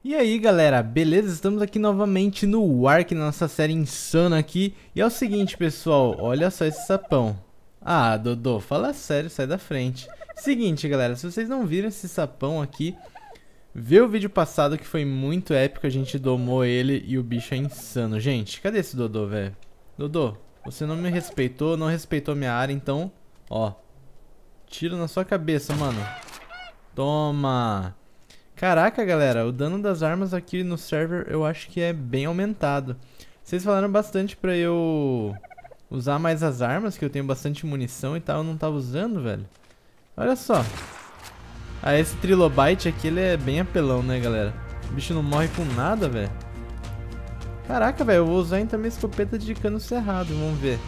E aí galera, beleza? Estamos aqui novamente no Ark, na nossa série insana aqui. E é o seguinte pessoal, olha só esse sapão. Ah, Dodô, fala sério, sai da frente. Seguinte galera, se vocês não viram esse sapão aqui, vê o vídeo passado que foi muito épico, a gente domou ele e o bicho é insano. Gente, cadê esse Dodô, velho? Dodô, você não me respeitou, não respeitou minha área, então, ó, tiro na sua cabeça, mano. Toma! Caraca, galera, o dano das armas aqui no server eu acho que é bem aumentado. Vocês falaram bastante pra eu usar mais as armas, que eu tenho bastante munição e tal, eu não tava usando, velho. Olha só. Ah, esse Trilobite aqui, ele é bem apelão, né, galera? O bicho não morre com nada, velho. Caraca, velho, eu vou usar então minha escopeta de cano cerrado, vamos ver.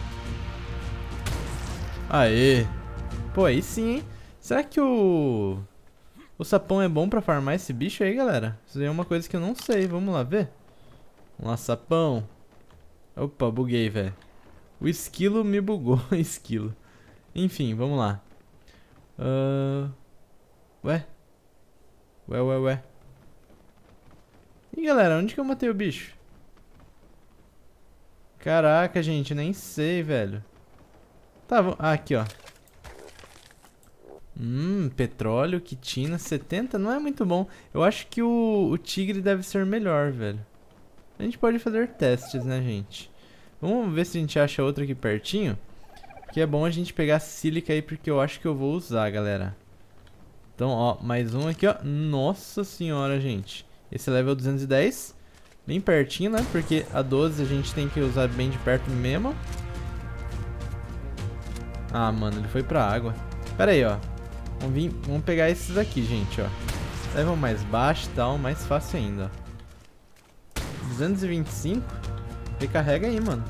Aê. Pô, aí sim, hein? Será que o sapão é bom pra farmar esse bicho aí, galera? Isso aí é uma coisa que eu não sei. Vamos lá ver. Vamos lá, sapão. Opa, buguei, velho. O esquilo me bugou. Esquilo. Enfim, vamos lá. Ué? Ué. Ih, galera, onde que eu matei o bicho? Caraca, gente, nem sei, velho. Tá, aqui, ó. Petróleo, quitina, 70 não é muito bom. Eu acho que o tigre deve ser melhor, velho. A gente pode fazer testes, né, gente? Vamos ver se a gente acha outro aqui pertinho. Que é bom a gente pegar sílica aí, porque eu acho que eu vou usar, galera. Então, ó, mais um aqui, ó. Nossa senhora, gente. Esse é level 210. Bem pertinho, né? Porque a 12 a gente tem que usar bem de perto mesmo. Ah, mano, ele foi pra água. Pera aí, ó. Vamos pegar esses aqui, gente, ó. Level mais baixo e tal, mais fácil ainda, ó. 225. Recarrega aí, mano.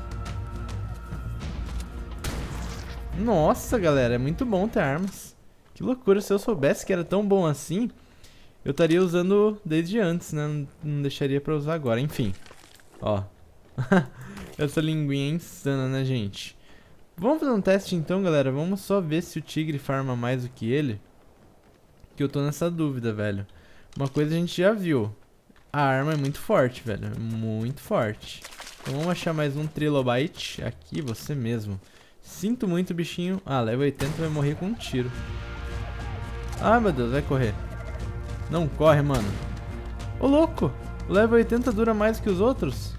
Nossa, galera, é muito bom ter armas. Que loucura, se eu soubesse que era tão bom assim, eu estaria usando desde antes, né? Não deixaria pra usar agora, enfim. Ó. Essa linguinha é insana, né, gente? Vamos fazer um teste então, galera. Vamos só ver se o tigre farma mais do que ele. Que eu tô nessa dúvida, velho. Uma coisa a gente já viu. A arma é muito forte, velho. Muito forte. Então vamos achar mais um Trilobite. Aqui, você mesmo. Sinto muito, bichinho. Ah, level 80 vai morrer com um tiro. Ah, meu Deus, vai correr. Não corre, mano. Ô, louco. O level 80 dura mais que os outros?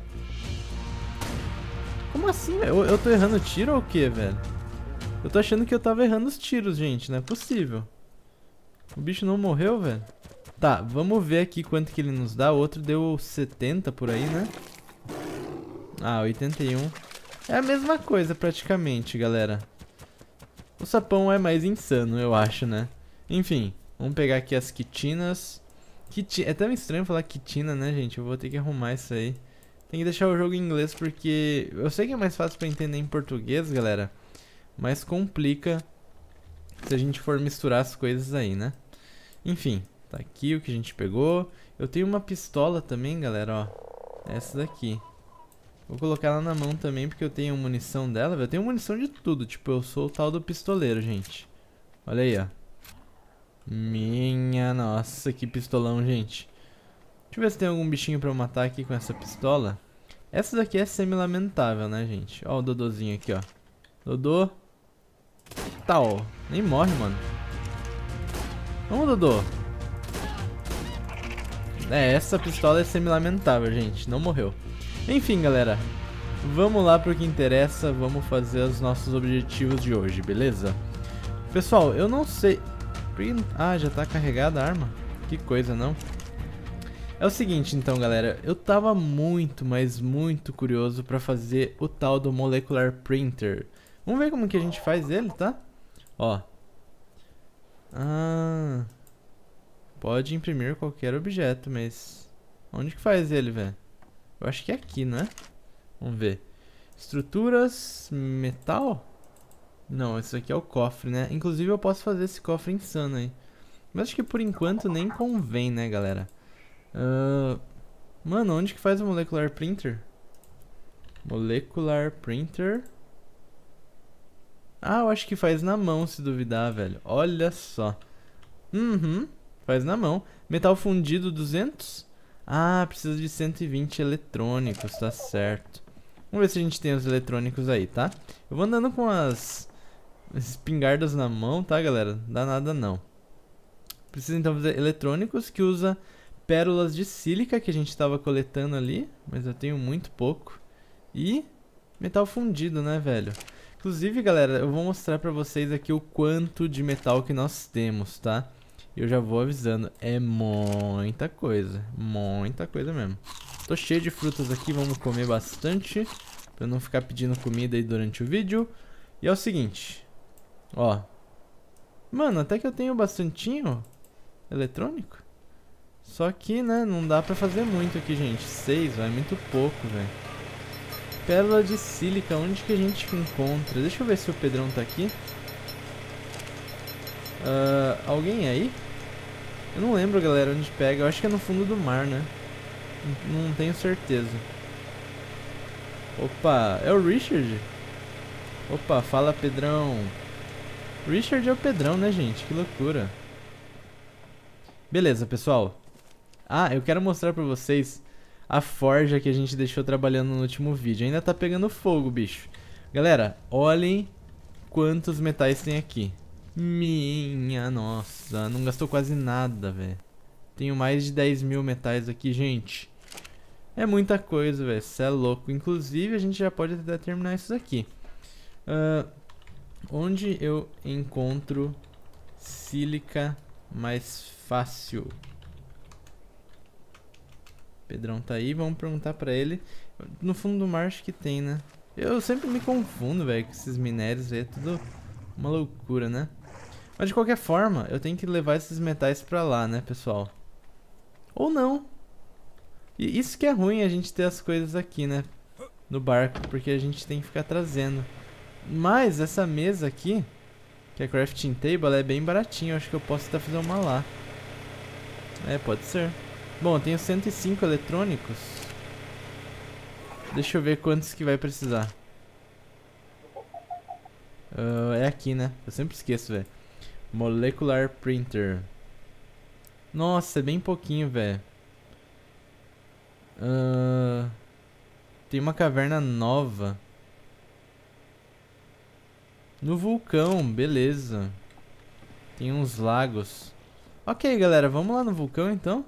Como assim? Eu tô errando tiro ou o que, velho? Eu tô achando que eu tava errando os tiros, gente. Não é possível. O bicho não morreu, velho? Tá, vamos ver aqui quanto que ele nos dá. O outro deu 70 por aí, né? Ah, 81. É a mesma coisa praticamente, galera. O sapão é mais insano, eu acho, né? Enfim, vamos pegar aqui as quitinas. É tão estranho falar quitina, né, gente? Eu vou ter que arrumar isso aí. Tem que deixar o jogo em inglês porque eu sei que é mais fácil pra entender em português, galera, mas complica se a gente for misturar as coisas aí, né? Enfim, tá aqui o que a gente pegou. Eu tenho uma pistola também, galera, ó. Essa daqui. Vou colocar ela na mão também porque eu tenho munição dela. Eu tenho munição de tudo, tipo, eu sou o tal do pistoleiro, gente. Olha aí, ó. Minha nossa, que pistolão, gente. Deixa eu ver se tem algum bichinho pra eu matar aqui com essa pistola. Essa daqui é semi-lamentável, né, gente? Ó o Dodôzinho aqui, ó. Dodô. Tá, ó. Nem morre, mano. Vamos, Dodô. É, essa pistola é semi-lamentável, gente. Não morreu. Enfim, galera. Vamos lá pro que interessa. Vamos fazer os nossos objetivos de hoje, beleza? Pessoal, eu não sei... Ah, já tá carregada a arma? Que coisa, não? É o seguinte, então, galera, eu tava muito, mas muito curioso pra fazer o tal do Molecular Printer. Vamos ver como que a gente faz ele, tá? Ó. Ah. Pode imprimir qualquer objeto, mas... onde que faz ele, velho? Eu acho que é aqui, não é? Vamos ver. Estruturas... metal? Não, esse aqui é o cofre, né? Inclusive eu posso fazer esse cofre insano aí. Mas acho que por enquanto nem convém, né, galera? Mano, onde que faz o Molecular Printer? Molecular Printer. Ah, eu acho que faz na mão, se duvidar, velho. Olha só. Faz na mão. Metal fundido 200. Ah, precisa de 120 eletrônicos, tá certo. Vamos ver se a gente tem os eletrônicos aí, tá? Eu vou andando com as espingardas na mão, tá, galera? Não dá nada não. Precisa então fazer eletrônicos, que usa pérolas de sílica que a gente estava coletando ali, mas eu tenho muito pouco. E metal fundido, né, velho? Inclusive, galera, eu vou mostrar pra vocês aqui o quanto de metal que nós temos, tá? Eu já vou avisando, é muita coisa mesmo. Tô cheio de frutas aqui, vamos comer bastante, pra não ficar pedindo comida aí durante o vídeo. E é o seguinte, ó. Mano, até que eu tenho bastantinho eletrônico. Só que, né, não dá pra fazer muito aqui, gente. 6, vai muito pouco, velho. Pérola de sílica, onde que a gente encontra? Deixa eu ver se o Pedrão tá aqui. Alguém aí? Eu não lembro, galera, onde pega. Eu acho que é no fundo do mar, né? Não tenho certeza. Opa, é o Richard? Opa, fala, Pedrão. Richard é o Pedrão, né, gente? Que loucura. Beleza, pessoal. Ah, eu quero mostrar pra vocês a forja que a gente deixou trabalhando no último vídeo. Ainda tá pegando fogo, bicho. Galera, olhem quantos metais tem aqui. Minha nossa, não gastou quase nada, velho. Tenho mais de 10 mil metais aqui, gente. É muita coisa, velho. Cê é louco. Inclusive, a gente já pode até terminar isso daqui. Onde eu encontro sílica mais fácil? Pedrão tá aí, vamos perguntar pra ele. No fundo do mar acho que tem, né? Eu sempre me confundo, velho, com esses minérios aí. É tudo uma loucura, né? Mas de qualquer forma, eu tenho que levar esses metais pra lá, né, pessoal? Ou não. E isso que é ruim, a gente ter as coisas aqui, né? No barco, porque a gente tem que ficar trazendo. Mas essa mesa aqui, que é crafting table, ela é bem baratinha. Eu acho que eu posso até fazer uma lá. É, pode ser. Bom, eu tenho 105 eletrônicos. Deixa eu ver quantos que vai precisar. É aqui, né? Eu sempre esqueço, velho. Molecular Printer. Nossa, é bem pouquinho, velho. Tem uma caverna nova no vulcão, beleza. Tem uns lagos. Ok, galera, vamos lá no vulcão então.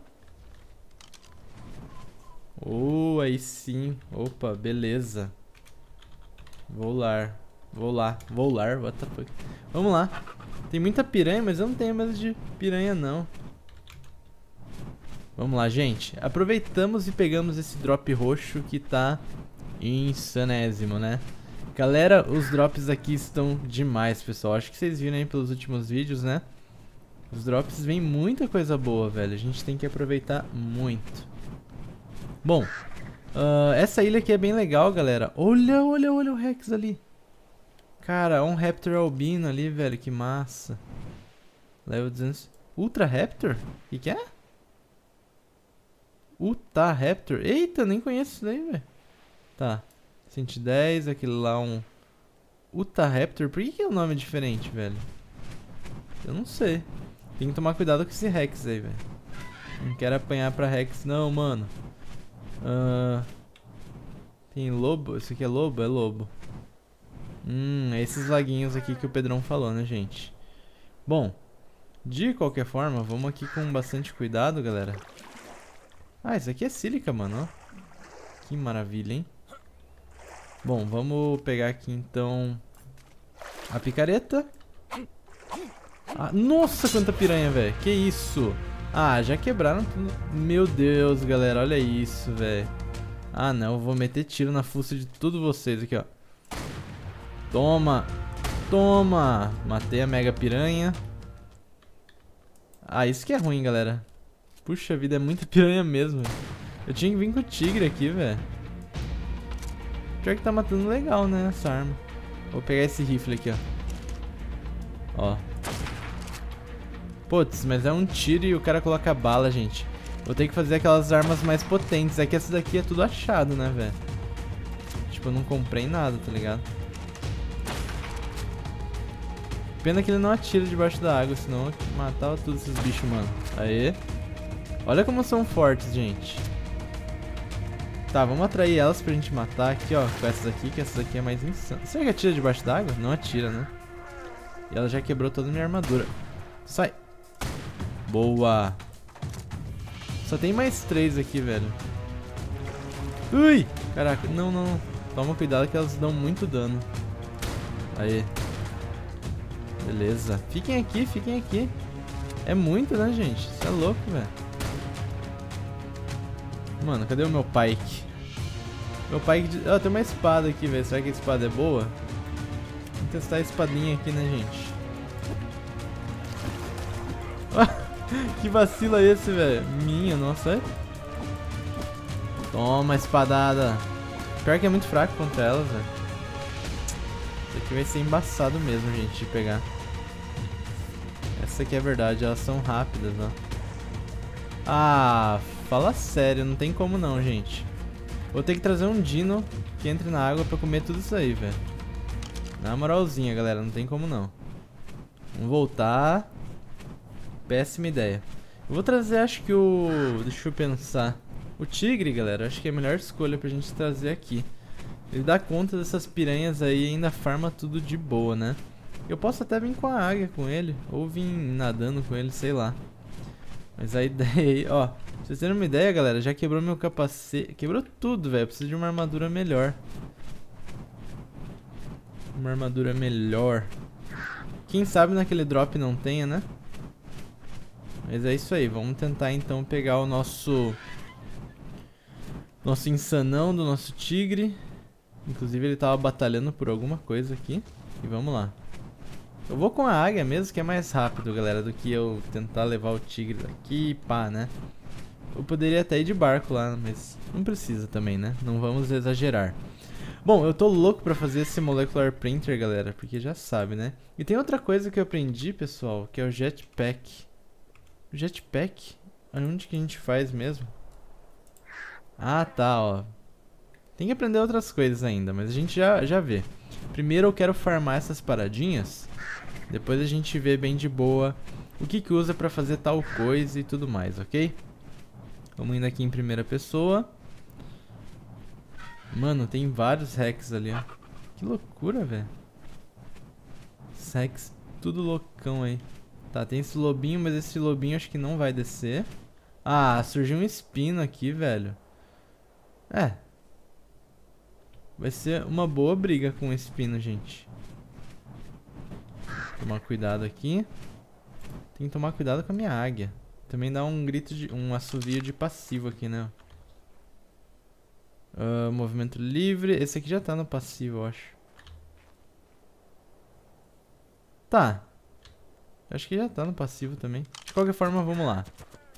Oh, aí sim. Opa, beleza. Vou lá, what the fuck. Vamos lá. Tem muita piranha, mas eu não tenho medo de piranha não. Vamos lá, gente. Aproveitamos e pegamos esse drop roxo que tá insanésimo, né? Galera, os drops aqui estão demais, pessoal. Acho que vocês viram aí pelos últimos vídeos, né? Os drops vêm muita coisa boa, velho. A gente tem que aproveitar muito. Bom, essa ilha aqui é bem legal, galera. Olha o Rex ali. Cara, um Raptor albino ali, velho. Que massa. Level 200. Ultra Raptor? O que é? Utah Raptor? Eita, nem conheço isso daí, velho. Tá. 110, aquele lá um Utah Raptor. Por que é um nome diferente, velho? Eu não sei. Tem que tomar cuidado com esse Rex aí, velho. Não quero apanhar pra Rex não, mano. Tem lobo? Esse aqui é lobo? É lobo. É esses laguinhos aqui que o Pedrão falou, né, gente? Bom, de qualquer forma, vamos aqui com bastante cuidado, galera. Ah, isso aqui é sílica, mano, ó. Que maravilha, hein? Bom, vamos pegar aqui, então, a picareta. Ah, nossa, quanta piranha, velho. Que isso? Ah, já quebraram tudo. Meu Deus, galera, olha isso, velho. Ah, não, eu vou meter tiro na fuça de todos vocês aqui, ó. Toma. Toma. Matei a mega piranha. Ah, isso que é ruim, galera. Puxa vida, é muita piranha mesmo, véio. Eu tinha que vir com o tigre aqui, velho. Pior que tá matando legal, né, essa arma. Vou pegar esse rifle aqui, ó. Ó. Putz, mas é um tiro e o cara coloca bala, gente. Vou ter que fazer aquelas armas mais potentes. É que essa daqui é tudo achado, né, velho? Tipo, eu não comprei nada, tá ligado? Pena que ele não atira debaixo da água, senão eu matava todos esses bichos, mano. Aê. Olha como são fortes, gente. Tá, vamos atrair elas pra gente matar aqui, ó. Com essas aqui, que essas aqui é mais insana. Será que atira debaixo d'água? Não atira, né? E ela já quebrou toda a minha armadura. Sai. Boa. Só tem mais 3 aqui, velho. Ui! Caraca, não, não. Toma cuidado que elas dão muito dano. Aí. Beleza. Fiquem aqui, fiquem aqui. É muito, né, gente? Isso é louco, velho. Mano, cadê o meu pike? Meu pike... Ó, tem uma espada aqui, velho. Será que a espada é boa? Vamos testar a espadinha aqui, né, gente? Que vacilo é esse, velho? Minha, nossa, é? Toma, espadada. Pior que é muito fraco contra elas, velho. Isso aqui vai ser embaçado mesmo, gente, de pegar. Essa aqui é a verdade, elas são rápidas, ó. Ah, fala sério, não tem como não, gente. Vou ter que trazer um dino que entre na água pra comer tudo isso aí, velho. Na moralzinha, galera, não tem como não. Vamos voltar. Péssima ideia. Eu vou trazer, acho que o... Deixa eu pensar. O tigre, galera, acho que é a melhor escolha pra gente trazer aqui. Ele dá conta dessas piranhas aí e ainda farma tudo de boa, né? Eu posso até vir com a águia com ele, ou vir nadando com ele, sei lá. Mas a ideia aí, ó, pra vocês terem uma ideia, galera, já quebrou meu capacete. Quebrou tudo, velho. Preciso de uma armadura melhor. Uma armadura melhor. Quem sabe naquele drop não tenha, né? Mas é isso aí, vamos tentar então pegar o nosso insanão do nosso tigre. Inclusive ele tava batalhando por alguma coisa aqui. E vamos lá. Eu vou com a águia mesmo, que é mais rápido, galera, do que eu tentar levar o tigre daqui e pá, né? Eu poderia até ir de barco lá, mas não precisa também, né? Não vamos exagerar. Bom, eu tô louco pra fazer esse Molecular Printer, galera, porque já sabe, né? E tem outra coisa que eu aprendi, pessoal, que é o Jetpack. O Jetpack? Onde que a gente faz mesmo? Ah, tá, ó. Tem que aprender outras coisas ainda, mas a gente já vê. Primeiro eu quero farmar essas paradinhas. Depois a gente vê bem de boa o que usa pra fazer tal coisa e tudo mais, ok? Vamos indo aqui em primeira pessoa. Mano, tem vários hacks ali, ó. Que loucura, velho. Os hacks tudo loucão aí. Tá, tem esse lobinho, mas esse lobinho acho que não vai descer. Ah, surgiu um espino aqui, velho. É. Vai ser uma boa briga com o espino, gente. Tomar cuidado aqui. Tem que tomar cuidado com a minha águia. Também dá um grito de... um assovio de passivo aqui, né? Movimento livre. Esse aqui já tá no passivo, eu acho. Tá. Acho que já tá no passivo também. De qualquer forma, vamos lá.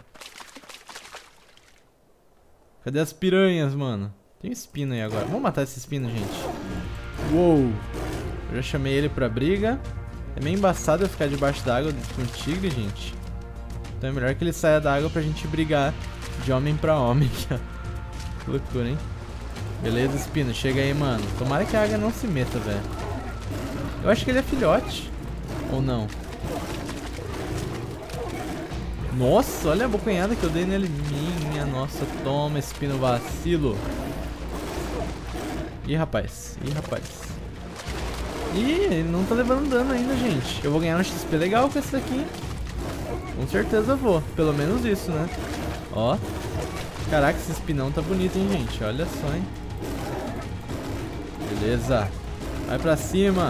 Cadê as piranhas, mano? Tem um espino aí agora. Vamos matar esse espino, gente. Uou. Eu já chamei ele pra briga. É meio embaçado eu ficar debaixo d'água com o tigre, gente. Então é melhor que ele saia da água pra gente brigar de homem pra homem. Que loucura, hein? Beleza, espino. Chega aí, mano. Tomara que a águia não se meta, velho. Eu acho que ele é filhote. Ou não? Nossa, olha a bocanhada que eu dei nele. Minha nossa, toma, espino vacilo. Ih, rapaz. Ih, rapaz. Ih, ele não tá levando dano ainda, gente. Eu vou ganhar um XP legal com esse daqui. Com certeza eu vou. Pelo menos isso, né? Ó. Caraca, esse espinão tá bonito, hein, gente. Olha só, hein. Beleza. Vai pra cima.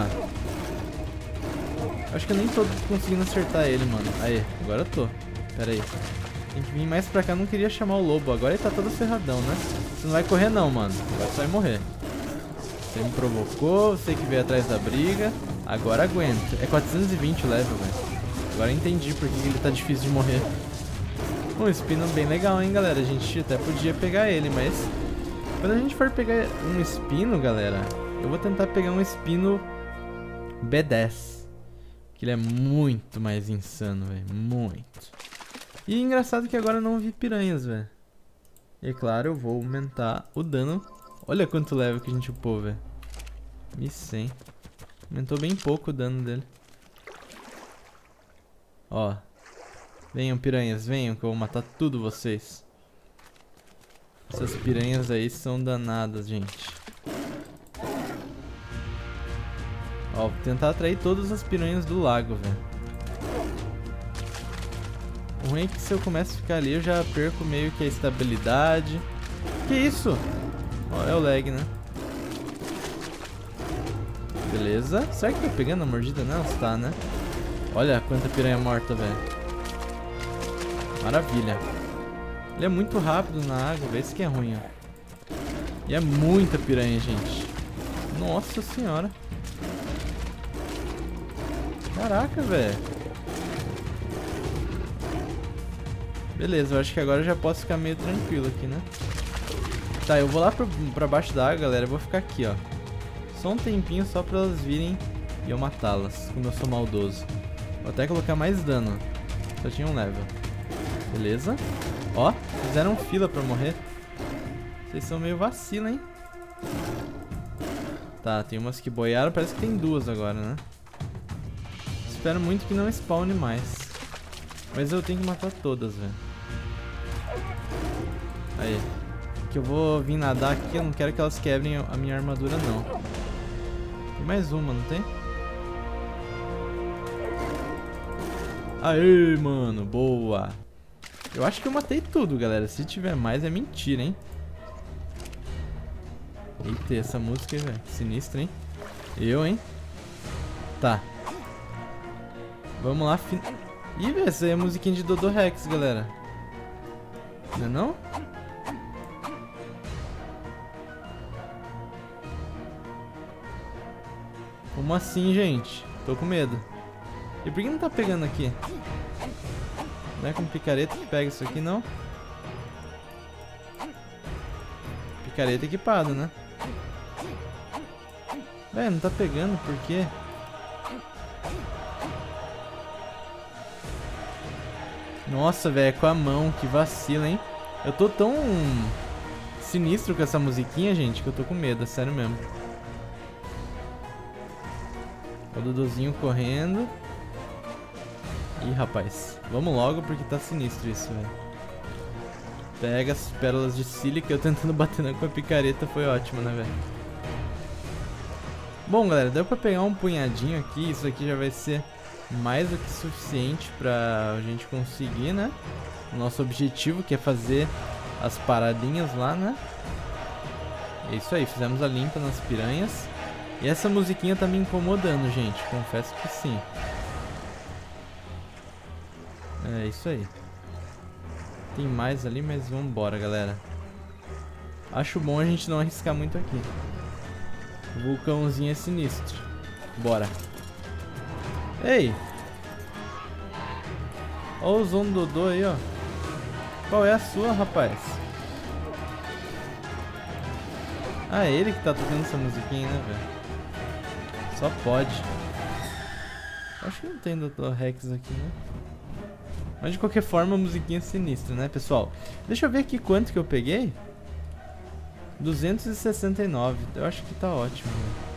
Acho que eu nem tô conseguindo acertar ele, mano. Aí, agora eu tô. Pera aí. Tem que vir mais pra cá. Eu não queria chamar o lobo. Agora ele tá todo ferradão, né? Você não vai correr não, mano. Agora só vai morrer. Você me provocou. Você que veio atrás da briga. Agora aguenta. É 420 o level, velho. Agora eu entendi por que ele tá difícil de morrer. Um espino bem legal, hein, galera. A gente até podia pegar ele, mas... quando a gente for pegar um espino, galera... eu vou tentar pegar um espino B10. Que ele é muito mais insano, velho. Muito. E engraçado que agora eu não vi piranhas, velho. E é claro, eu vou aumentar o dano. Olha quanto level que a gente upou, velho. 1100. Aumentou bem pouco o dano dele. Ó. Venham, piranhas, venham que eu vou matar tudo vocês. Essas piranhas aí são danadas, gente. Ó, vou tentar atrair todas as piranhas do lago, velho. O ruim é que se eu começo a ficar ali, eu já perco meio que a estabilidade. Que isso? Ó, é o lag, né? Beleza. Será que tá pegando a mordida? Não, está, né? Olha quanta piranha morta, velho. Maravilha. Ele é muito rápido na água, velho. Isso que é ruim, ó. E é muita piranha, gente. Nossa senhora. Caraca, velho. Beleza, eu acho que agora eu já posso ficar meio tranquilo aqui, né? Tá, eu vou lá pra baixo da água, galera. Eu vou ficar aqui, ó. Só um tempinho só pra elas virem e eu matá-las, como eu sou maldoso. Vou até colocar mais dano. Só tinha um level. Beleza. Ó, fizeram fila pra morrer. Vocês são meio vacila, hein? Tá, tem umas que boiaram. Parece que tem duas agora, né? Espero muito que não spawne mais. Mas eu tenho que matar todas, velho. Aí. Que eu vou vir nadar aqui. Eu não quero que elas quebrem a minha armadura, não. Tem mais uma, não tem? Aê, mano. Boa. Eu acho que eu matei tudo, galera. Se tiver mais é mentira, hein? Eita, essa música, velho. Sinistra, hein? Hein? Tá. Vamos lá. Ih, velho, essa aí é a musiquinha de Dodo Rex, galera. Não é não? Como assim, gente? Tô com medo. E por que não tá pegando aqui? Não é com picareta que pega isso aqui, não? Picareta equipado, né? Velho, não tá pegando, por quê? Nossa, velho, é com a mão, que vacilo, hein? Eu tô tão sinistro com essa musiquinha, gente, que eu tô com medo, é sério mesmo. O Duduzinho correndo. Ih, rapaz, vamos logo porque tá sinistro isso, velho. Pega as pérolas de sílica, eu tentando bater com a picareta foi ótimo, né, velho? Bom, galera, deu pra pegar um punhadinho aqui, isso aqui já vai ser mais do que suficiente pra gente conseguir, né? O nosso objetivo, que é fazer as paradinhas lá, né? É isso aí, fizemos a limpa nas piranhas. E essa musiquinha tá me incomodando, gente. Confesso que sim. É isso aí. Tem mais ali, mas vambora, galera. Acho bom a gente não arriscar muito aqui. O vulcãozinho é sinistro. Bora. Ei! Ó o Zondodô aí, ó. Qual é a sua, rapaz? Ah, é ele que tá tocando essa musiquinha, né, velho? Só pode. Acho que não tem Dr. Rex aqui, né? Mas de qualquer forma a musiquinha é sinistra, né, pessoal? Deixa eu ver aqui quanto que eu peguei. 269. Eu acho que tá ótimo, né?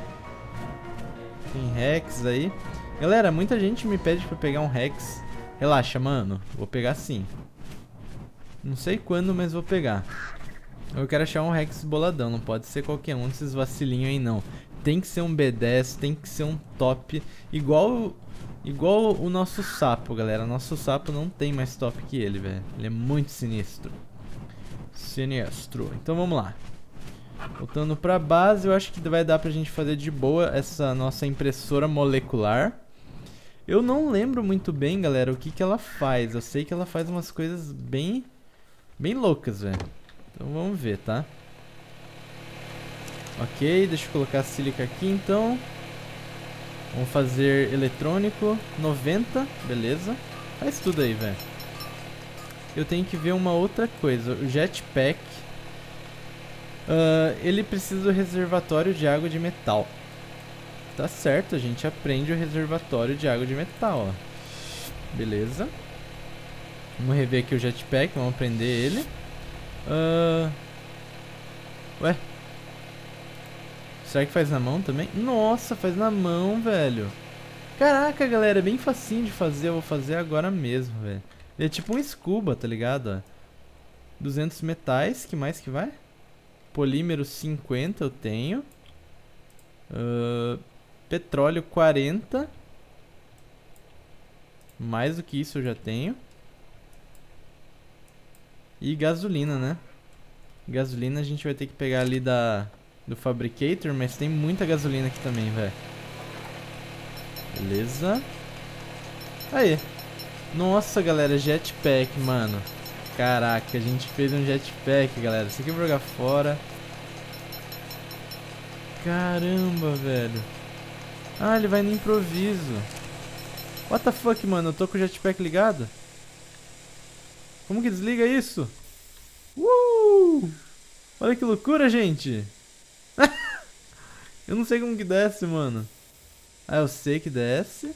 Tem Rex aí. Galera, muita gente me pede pra pegar um Rex. Relaxa, mano. Vou pegar sim. Não sei quando, mas vou pegar. Eu quero achar um Rex boladão. Não pode ser qualquer um desses vacilinhos aí, não. Tem que ser um B10, tem que ser um top. Igual o nosso sapo, galera. Nosso sapo não tem mais top que ele, velho. Ele é muito sinistro. Sinistro. Então vamos lá. Voltando pra base, eu acho que vai dar pra gente fazer de boa essa nossa impressora molecular. Eu não lembro muito bem, galera, o que que ela faz. Eu sei que ela faz umas coisas bem loucas, velho. Então vamos ver, tá? Ok, deixa eu colocar a sílica aqui, então. Vamos fazer eletrônico 90, beleza. Faz tudo aí, velho. Eu tenho que ver uma outra coisa. O jetpack, ele precisa do reservatório de água de metal. Tá certo, a gente aprende o reservatório de água de metal, ó. Beleza. Vamos rever aqui o jetpack, vamos aprender ele. Ué? Será que faz na mão também? Nossa, faz na mão, velho. Caraca, galera, é bem facinho de fazer. Eu vou fazer agora mesmo, velho. Ele é tipo um scuba, tá ligado? 200 metais, que mais que vai? Polímero 50 eu tenho. Petróleo 40. Mais do que isso eu já tenho. E gasolina, né? Gasolina a gente vai ter que pegar ali do Fabricator, mas tem muita gasolina aqui também, velho. Beleza. Aí. Nossa, galera, jetpack, mano. Caraca, a gente fez um jetpack, galera. Isso aqui eu vou jogar fora. Caramba, velho. Ah, ele vai no improviso. What the fuck, mano? Eu tô com o jetpack ligado? Como que desliga isso? Olha que loucura, gente. Eu não sei como que desce, mano. Ah, eu sei que desce.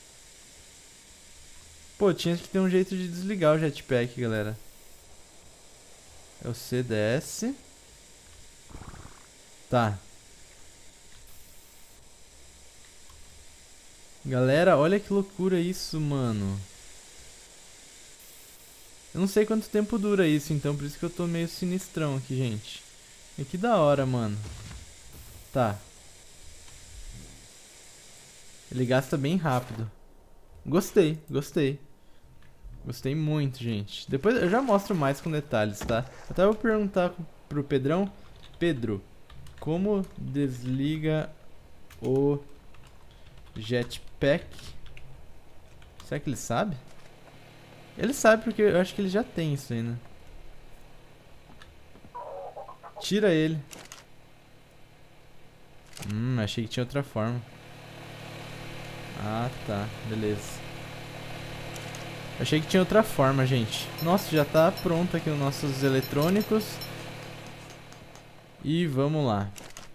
Pô, tinha que ter um jeito de desligar o jetpack, galera. Eu sei, desce. Tá. Galera, olha que loucura isso, mano. Eu não sei quanto tempo dura isso, então por isso que eu tô meio sinistrão aqui, gente. E que da hora, mano. Tá. Ele gasta bem rápido. Gostei, gostei. Gostei muito, gente. Depois eu já mostro mais com detalhes, tá? Eu até vou perguntar pro Pedrão. Pedro, como desliga o jetpack? Será que ele sabe? Ele sabe porque eu acho que ele já tem isso aí, né? Tira ele. Achei que tinha outra forma. Ah, tá. Beleza. Achei que tinha outra forma, gente. Nossa, já tá pronto aqui os nossos eletrônicos. E vamos lá.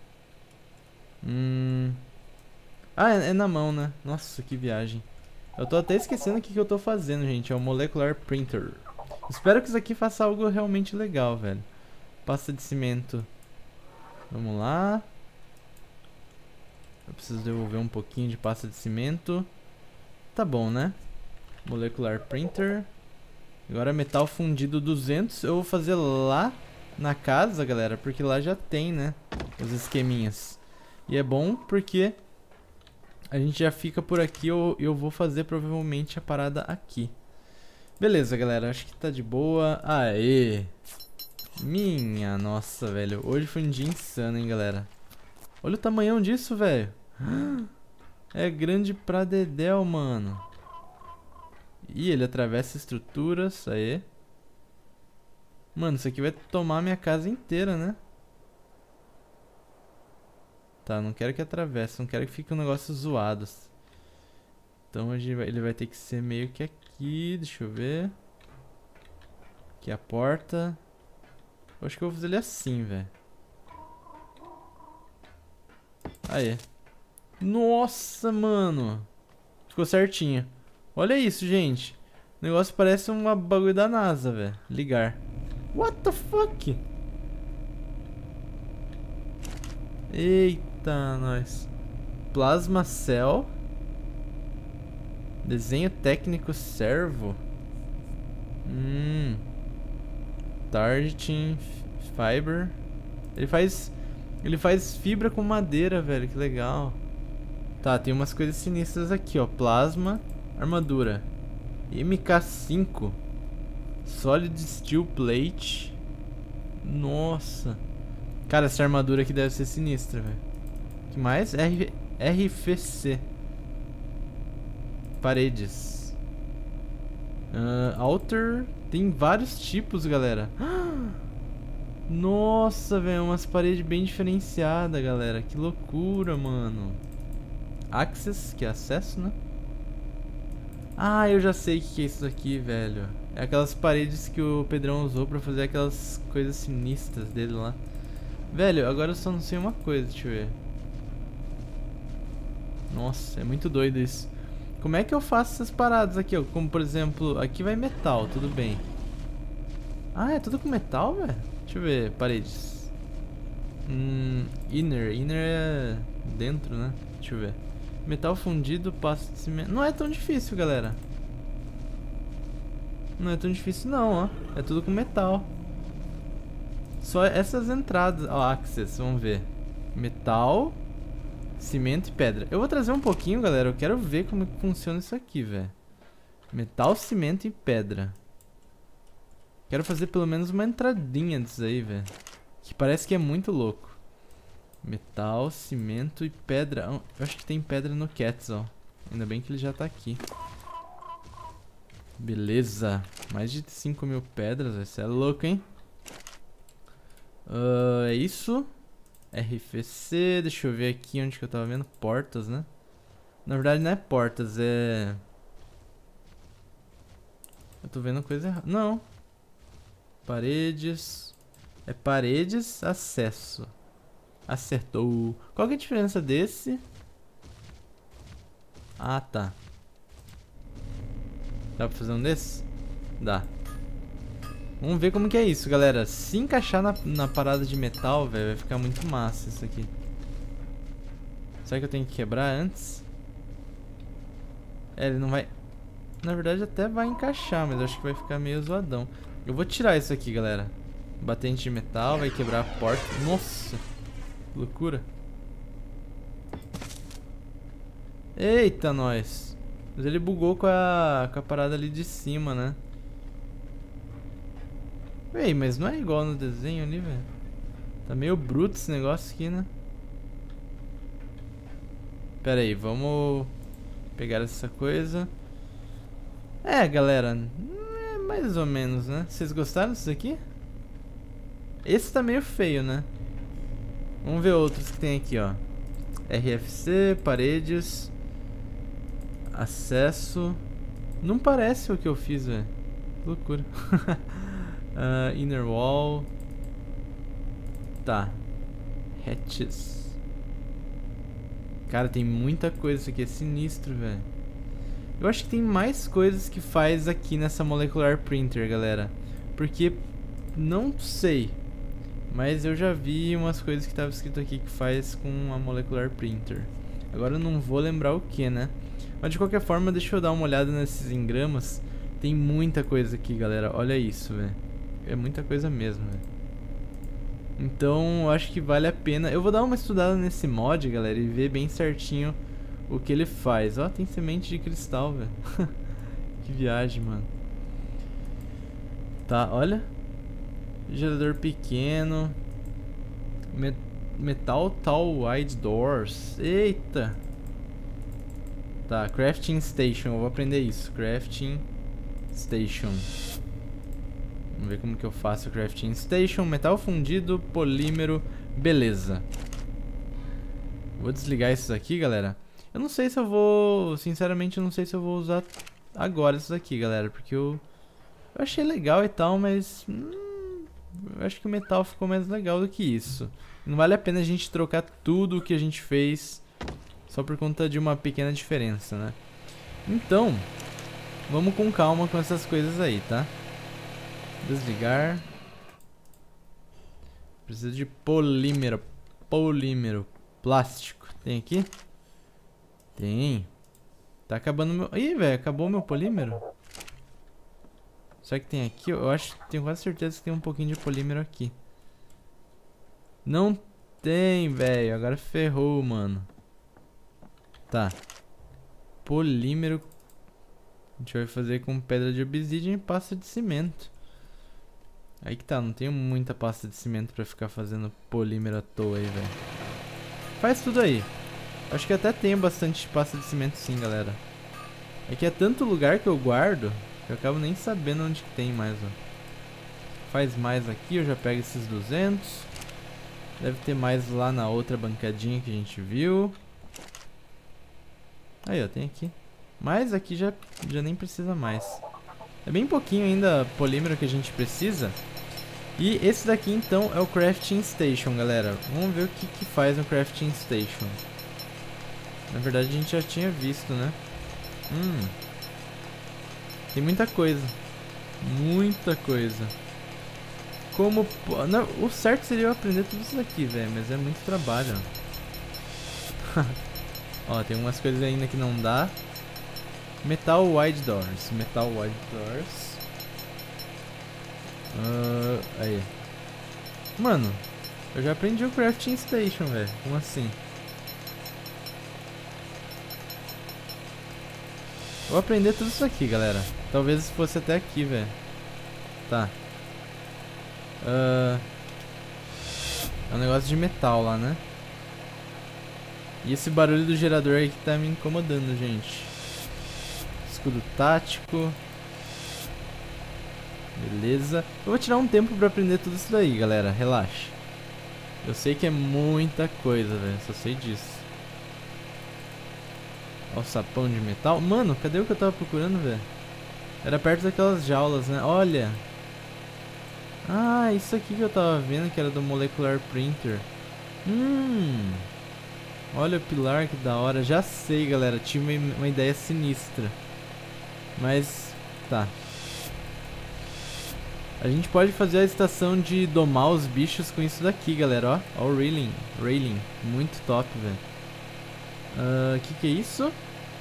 Ah, é na mão, né? Nossa, que viagem. Eu tô até esquecendo o que eu tô fazendo, gente. É o Molecular Printer. Espero que isso aqui faça algo realmente legal, velho. Pasta de cimento. Vamos lá. Eu preciso devolver um pouquinho de pasta de cimento. Tá bom, né? Molecular Printer. Agora metal fundido 200. Eu vou fazer lá na casa, galera, porque lá já tem, né, os esqueminhas. E é bom porque a gente já fica por aqui. Eu vou fazer provavelmente a parada aqui. Beleza, galera, acho que tá de boa. Aê! Minha nossa, velho. Hoje foi um dia insano, hein, galera. Olha o tamanhão disso, velho. É grande pra dedéu, mano. Ih, ele atravessa estruturas. Aê. Mano, isso aqui vai tomar minha casa inteira, né? Tá, não quero que atravesse. Não quero que fique um negócio zoado. Então ele vai ter que ser meio que aqui. Deixa eu ver. Aqui a porta. Eu acho que eu vou fazer ele assim, velho. Aê. Nossa, mano. Ficou certinho. Olha isso, gente. O negócio parece uma bagulho da NASA, velho. Ligar. What the fuck? Eita, nós. Plasma Cell. Desenho técnico servo. Targeting Fiber. Ele faz fibra com madeira, velho. Que legal. Tá, tem umas coisas sinistras aqui, ó. Plasma. Armadura. MK5. Solid Steel Plate. Nossa. Cara, essa armadura aqui deve ser sinistra, velho. O que mais? RFC. Paredes. Alter. Tem vários tipos, galera. Nossa, velho. Umas paredes bem diferenciadas, galera. Que loucura, mano. Access, que é acesso, né? Ah, eu já sei o que é isso aqui, velho. É aquelas paredes que o Pedrão usou pra fazer aquelas coisas sinistras dele lá. Velho, agora eu só não sei uma coisa, deixa eu ver. Nossa, é muito doido isso. Como é que eu faço essas paradas aqui, ó? Como, por exemplo, aqui vai metal, tudo bem. Ah, é tudo com metal, velho? Deixa eu ver, paredes. Inner é dentro, né? Deixa eu ver. Metal fundido, pasta de cimento. Não é tão difícil, galera. Não é tão difícil não, ó. É tudo com metal. Só essas entradas. Ó, access, vamos ver. Metal, cimento e pedra. Eu vou trazer um pouquinho, galera. Eu quero ver como que funciona isso aqui, velho. Metal, cimento e pedra. Quero fazer pelo menos uma entradinha disso aí, velho. Que parece que é muito louco. Metal, cimento e pedra. Eu acho que tem pedra no Quetzal. Ainda bem que ele já tá aqui. Beleza. Mais de 5.000 pedras. Isso é louco, hein? É isso. RFC. Deixa eu ver aqui onde que eu tava vendo. Portas, né? Na verdade não é portas, é... Eu tô vendo coisa errada. Não. Paredes. É paredes, acesso. Acertou. Qual que é a diferença desse? Ah, tá. Dá pra fazer um desse? Dá. Vamos ver como que é isso, galera. Se encaixar na parada de metal, velho, vai ficar muito massa isso aqui. Será que eu tenho que quebrar antes? É, ele não vai... Na verdade até vai encaixar, mas eu acho que vai ficar meio zoadão. Eu vou tirar isso aqui, galera. Batente de metal, vai quebrar a porta. Nossa! Loucura. Eita, nós. Mas ele bugou com a parada ali de cima, né? Ei, mas não é igual no desenho ali, velho. Tá meio bruto esse negócio aqui, né? Pera aí, vamos pegar essa coisa. É, galera. É mais ou menos, né? Vocês gostaram disso aqui? Esse tá meio feio, né? Vamos ver outros que tem aqui, ó. RFC, paredes, acesso. Não parece o que eu fiz, velho. Loucura. Inner wall. Tá. Hatches. Cara, tem muita coisa isso aqui. É sinistro, velho. Eu acho que tem mais coisas que faz aqui nessa Molecular Printer, galera. Porque, não sei, mas eu já vi umas coisas que tava escrito aqui que faz com a Molecular Printer. Agora eu não vou lembrar o que, né? Mas de qualquer forma, deixa eu dar uma olhada nesses engramas. Tem muita coisa aqui, galera. Olha isso, velho. É muita coisa mesmo, velho. Então, eu acho que vale a pena. Eu vou dar uma estudada nesse mod, galera, e ver bem certinho o que ele faz. Ó, tem semente de cristal, velho. Que viagem, mano. Tá, olha. Gerador pequeno. Metal tall wide doors. Eita. Tá, crafting station. Eu vou aprender isso. Crafting station. Vamos ver como que eu faço o crafting station. Metal fundido, polímero. Beleza. Vou desligar isso aqui, galera. Eu não sei se eu vou... Sinceramente, eu não sei se eu vou usar agora isso aqui, galera. Porque eu achei legal e tal, mas... eu acho que o metal ficou mais legal do que isso. Não vale a pena a gente trocar tudo o que a gente fez só por conta de uma pequena diferença, né? Então, vamos com calma com essas coisas aí, tá? Desligar. Preciso de polímero. Polímero. Plástico. Tem aqui? Tem. Tá acabando meu... Ih, velho, acabou meu polímero. Será que tem aqui? Eu acho, tenho quase certeza que tem um pouquinho de polímero aqui. Não tem, velho. Agora ferrou, mano. Tá. Polímero. A gente vai fazer com pedra de obsidian e pasta de cimento. Aí que tá, não tenho muita pasta de cimento pra ficar fazendo polímero à toa aí, velho. Faz tudo aí. Acho que até tenho bastante pasta de cimento sim, galera. É que é tanto lugar que eu guardo que eu acabo nem sabendo onde que tem mais, ó. Faz mais aqui, eu já pego esses 200. Deve ter mais lá na outra bancadinha que a gente viu. Aí, ó, tem aqui. Mas aqui já nem precisa mais. É bem pouquinho ainda polímero que a gente precisa. E esse daqui então é o Crafting Station, galera. Vamos ver o que que faz no Crafting Station. Na verdade a gente já tinha visto, né? Tem muita coisa. Muita coisa. Como... Não, o certo seria eu aprender tudo isso daqui, velho. Mas é muito trabalho. Ó, tem umas coisas ainda que não dá. Metal wide doors. Metal wide doors. Aí. Mano, eu já aprendi o crafting station, velho. Como assim? Vou aprender tudo isso aqui, galera. Talvez fosse até aqui, velho. Tá. É um negócio de metal lá, né? E esse barulho do gerador aí que tá me incomodando, gente. Escudo tático. Beleza. Eu vou tirar um tempo pra aprender tudo isso daí, galera. Relaxa. Eu sei que é muita coisa, velho. Só sei disso. Ó, o sapão de metal. Mano, cadê o que eu tava procurando, velho? Era perto daquelas jaulas, né? Olha. Ah, isso aqui que eu tava vendo, que era do Molecular Printer. Olha o pilar, que da hora. Já sei, galera. Tinha uma ideia sinistra. Mas, tá. A gente pode fazer a estação de domar os bichos com isso daqui, galera, ó. Ó o railing. Railing. Muito top, velho. Que é isso?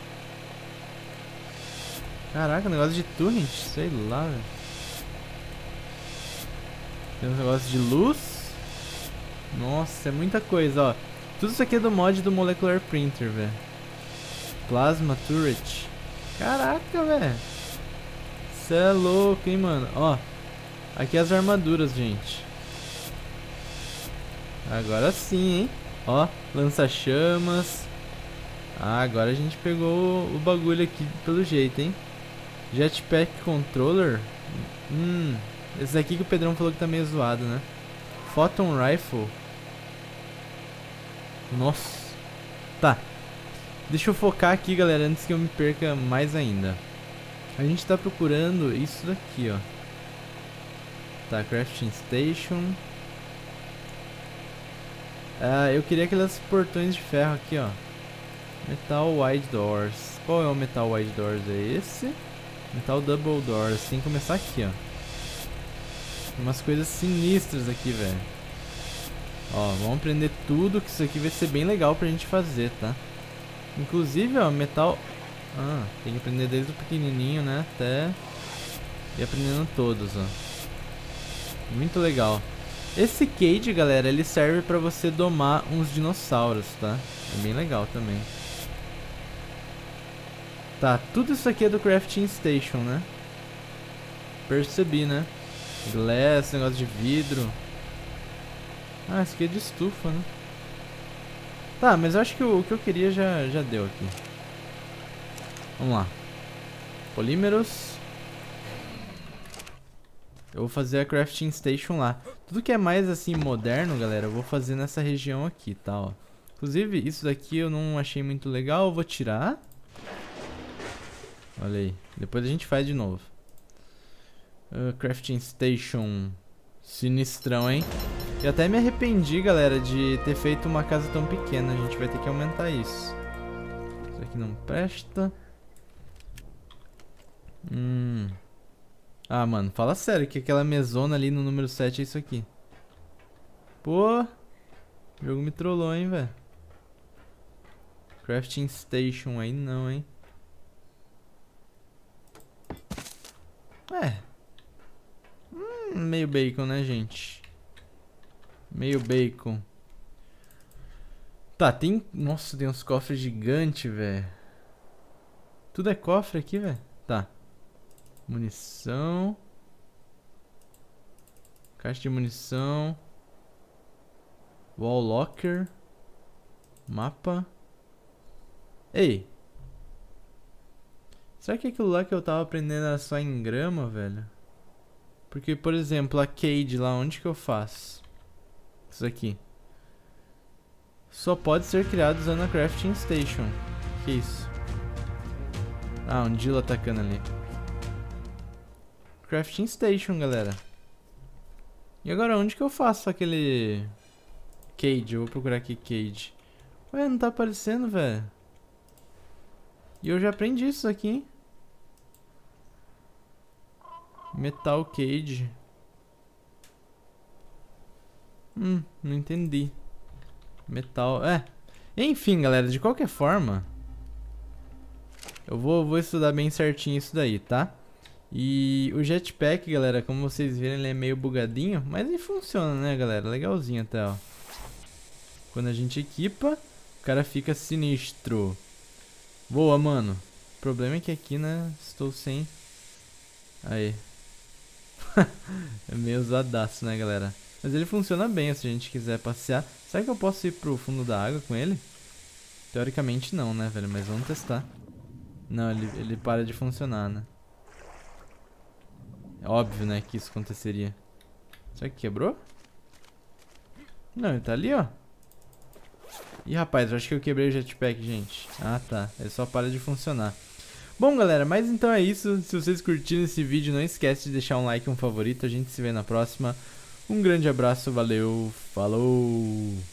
Caraca, negócio de turret. Sei lá, velho. Tem uns negócios de luz. Nossa, é muita coisa, ó. Tudo isso aqui é do mod do Molecular Printer, velho. Plasma Turret. Caraca, velho. Cê é louco, hein, mano. Ó. Aqui as armaduras, gente. Agora sim, hein. Ó, lança-chamas. Ah, agora a gente pegou o bagulho aqui pelo jeito, hein. Jetpack Controller. Esse aqui que o Pedrão falou que tá meio zoado, né. Photon Rifle. Nossa. Tá. Deixa eu focar aqui, galera, antes que eu me perca mais ainda. A gente tá procurando isso daqui, ó. Tá, Crafting Station. Eu queria aqueles portões de ferro aqui, ó. Metal Wide Doors. Qual é o Metal Wide Doors? É esse? Metal Double Doors. Tem que começar aqui, ó. Umas coisas sinistras aqui, velho. Ó, vamos aprender tudo, que isso aqui vai ser bem legal pra gente fazer, tá? Inclusive, ó, metal... tem que aprender desde o pequenininho, né? Até... ir aprendendo todos, ó. Muito legal. Esse cage, galera, ele serve pra você domar uns dinossauros, tá? É bem legal também. Tá, tudo isso aqui é do Crafting Station, né? Percebi, né? Glass, negócio de vidro. Ah, esse aqui é de estufa, né? Tá, mas eu acho que o que eu queria já deu aqui. Vamos lá. Polímeros. Eu vou fazer a Crafting Station lá. Tudo que é mais assim moderno, galera, eu vou fazer nessa região aqui, tá, ó. Inclusive, isso daqui eu não achei muito legal, eu vou tirar. Olha aí. Depois a gente faz de novo. Crafting Station. Sinistrão, hein? E até me arrependi, galera, de ter feito uma casa tão pequena. A gente vai ter que aumentar isso. Isso aqui não presta. Ah, mano, fala sério que aquela mesona ali no número 7 é isso aqui. Pô, o jogo me trollou, hein, velho. Crafting Station aí não, hein. Meio bacon, né, gente? Meio bacon. Tá, tem... Nossa, tem uns cofres gigantes, velho. Tudo é cofre aqui, velho? Tá. Munição. Caixa de munição. Wall locker. Mapa. Ei. Será que aquilo lá que eu tava aprendendo era só em grama, velho? Porque, por exemplo, a cage lá, onde que eu faço? Isso aqui. Só pode ser criado usando a Crafting Station. Que isso? Ah, um Dilo atacando ali. Crafting Station, galera. E agora, onde que eu faço aquele... cage? Eu vou procurar aqui cage. Ué, não tá aparecendo, velho. E eu já aprendi isso aqui, hein? Metal cage. Não entendi. Metal... Enfim, galera, de qualquer forma, eu vou estudar bem certinho isso daí, tá? E o jetpack, galera, como vocês viram, ele é meio bugadinho, mas ele funciona, né, galera? Legalzinho até, ó. Quando a gente equipa, o cara fica sinistro. Boa, mano. O problema é que aqui, né, estou sem... Aí. É meio usadaço, né, galera? Mas ele funciona bem se a gente quiser passear. Será que eu posso ir pro fundo da água com ele? Teoricamente não, né, velho? Mas vamos testar. Não, ele para de funcionar, né? É óbvio, né, que isso aconteceria. Será que quebrou? Não, ele tá ali, ó. Ih, rapaz, eu acho que eu quebrei o jetpack, gente. Ah, tá. Ele só para de funcionar. Bom, galera, mas então é isso. Se vocês curtiram esse vídeo, não esquece de deixar um like e um favorito. A gente se vê na próxima. Um grande abraço, valeu, falou!